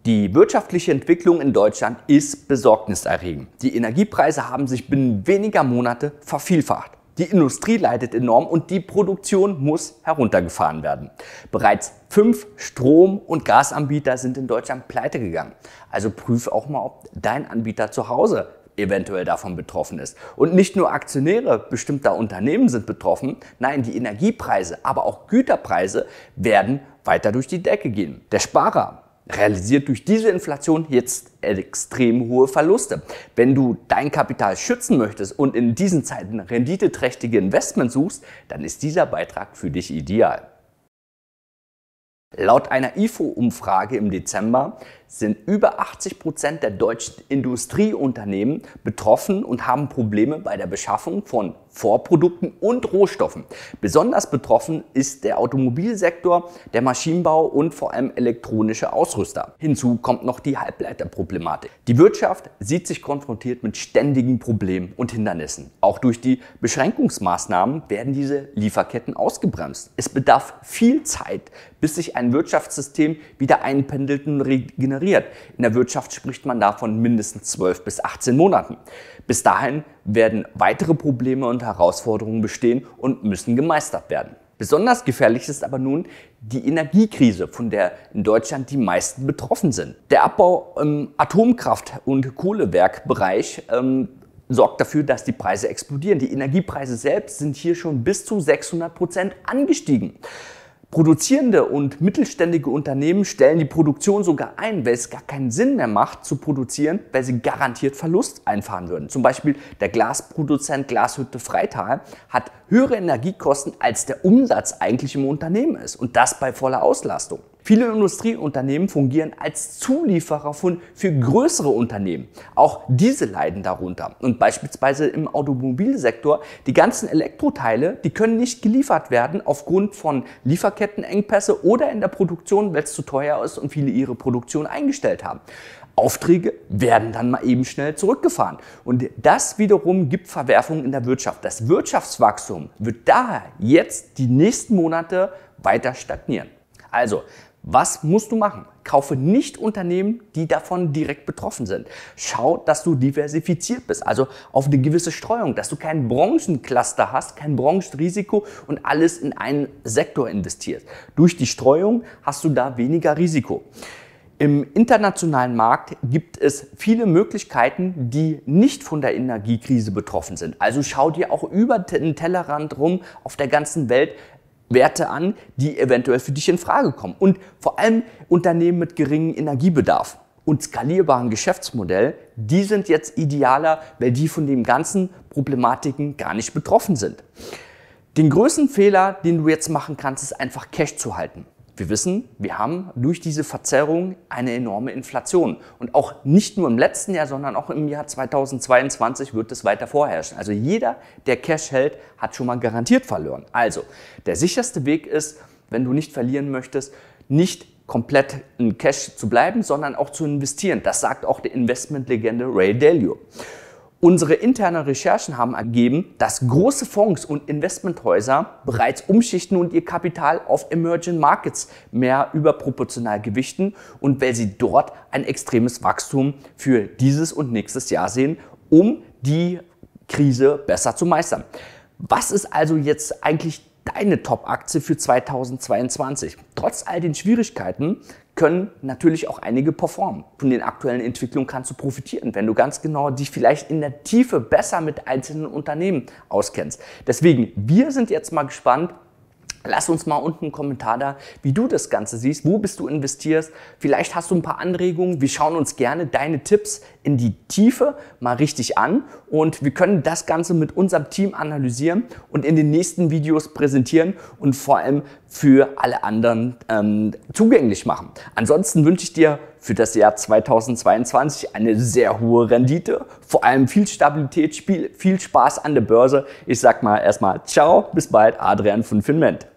Die wirtschaftliche Entwicklung in Deutschland ist besorgniserregend. Die Energiepreise haben sich binnen weniger Monate vervielfacht. Die Industrie leidet enorm und die Produktion muss heruntergefahren werden. Bereits 5 Strom- und Gasanbieter sind in Deutschland pleite gegangen. Also prüf auch mal, ob dein Anbieter zu Hause eventuell davon betroffen ist. Und nicht nur Aktionäre bestimmter Unternehmen sind betroffen, nein, die Energiepreise, aber auch Güterpreise werden weiter durch die Decke gehen. Der Sparer realisiert durch diese Inflation jetzt extrem hohe Verluste. Wenn du dein Kapital schützen möchtest und in diesen Zeiten renditeträchtige Investments suchst, dann ist dieser Beitrag für dich ideal. Laut einer IFO-Umfrage im Dezember sind über 80% der deutschen Industrieunternehmen betroffen und haben Probleme bei der Beschaffung von Vorprodukten und Rohstoffen. Besonders betroffen ist der Automobilsektor, der Maschinenbau und vor allem elektronische Ausrüster. Hinzu kommt noch die Halbleiterproblematik. Die Wirtschaft sieht sich konfrontiert mit ständigen Problemen und Hindernissen. Auch durch die Beschränkungsmaßnahmen werden diese Lieferketten ausgebremst. Es bedarf viel Zeit, bis sich ein Wirtschaftssystem wieder einpendelt und regeneriert. In der Wirtschaft spricht man davon mindestens 12 bis 18 Monaten. Bis dahin werden weitere Probleme und Herausforderungen bestehen und müssen gemeistert werden. Besonders gefährlich ist aber nun die Energiekrise, von der in Deutschland die meisten betroffen sind. Der Abbau im Atomkraft- und Kohlewerkbereich sorgt dafür, dass die Preise explodieren. Die Energiepreise selbst sind hier schon bis zu 600% angestiegen. Produzierende und mittelständige Unternehmen stellen die Produktion sogar ein, weil es gar keinen Sinn mehr macht zu produzieren, weil sie garantiert Verlust einfahren würden. Zum Beispiel der Glasproduzent Glashütte Freital hat höhere Energiekosten, als der Umsatz eigentlich im Unternehmen ist, und das bei voller Auslastung. Viele Industrieunternehmen fungieren als Zulieferer für größere Unternehmen. Auch diese leiden darunter. Und beispielsweise im Automobilsektor, die ganzen Elektroteile, die können nicht geliefert werden aufgrund von Lieferkettenengpässe oder in der Produktion, weil es zu teuer ist und viele ihre Produktion eingestellt haben. Aufträge werden dann mal eben schnell zurückgefahren. Und das wiederum gibt Verwerfungen in der Wirtschaft. Das Wirtschaftswachstum wird daher jetzt die nächsten Monate weiter stagnieren. Also, was musst du machen? Kaufe nicht Unternehmen, die davon direkt betroffen sind. Schau, dass du diversifiziert bist, also auf eine gewisse Streuung, dass du kein Branchencluster hast, kein Branchenrisiko und alles in einen Sektor investierst. Durch die Streuung hast du da weniger Risiko. Im internationalen Markt gibt es viele Möglichkeiten, die nicht von der Energiekrise betroffen sind. Also schau dir auch über den Tellerrand rum auf der ganzen Welt Werte an, die eventuell für dich in Frage kommen. Und vor allem Unternehmen mit geringem Energiebedarf und skalierbaren Geschäftsmodell, die sind jetzt idealer, weil die von den ganzen Problematiken gar nicht betroffen sind. Den größten Fehler, den du jetzt machen kannst, ist einfach Cash zu halten. Wir wissen, wir haben durch diese Verzerrung eine enorme Inflation. Und auch nicht nur im letzten Jahr, sondern auch im Jahr 2022 wird es weiter vorherrschen. Also jeder, der Cash hält, hat schon mal garantiert verloren. Also der sicherste Weg ist, wenn du nicht verlieren möchtest, nicht komplett in Cash zu bleiben, sondern auch zu investieren. Das sagt auch die Investmentlegende Ray Dalio. Unsere internen Recherchen haben ergeben, dass große Fonds und Investmenthäuser bereits umschichten und ihr Kapital auf Emerging Markets mehr überproportional gewichten, und weil sie dort ein extremes Wachstum für dieses und nächstes Jahr sehen, um die Krise besser zu meistern. Was ist also jetzt eigentlich deine Top-Aktie für 2022? Trotz all den Schwierigkeiten können natürlich auch einige performen. Von den aktuellen Entwicklungen kannst du profitieren, wenn du ganz genau dich vielleicht in der Tiefe besser mit einzelnen Unternehmen auskennst. Deswegen, wir sind jetzt mal gespannt. Lass uns mal unten einen Kommentar da, wie du das Ganze siehst, wo bist du investierst. Vielleicht hast du ein paar Anregungen. Wir schauen uns gerne deine Tipps in die Tiefe mal richtig an und wir können das Ganze mit unserem Team analysieren und in den nächsten Videos präsentieren und vor allem für alle anderen zugänglich machen. Ansonsten wünsche ich dir für das Jahr 2022 eine sehr hohe Rendite, vor allem viel Stabilität, viel Spaß an der Börse. Ich sag mal erstmal ciao, bis bald, Adrian von Finment.